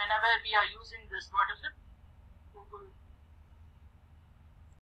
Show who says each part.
Speaker 1: whenever we are using this, what is it? Google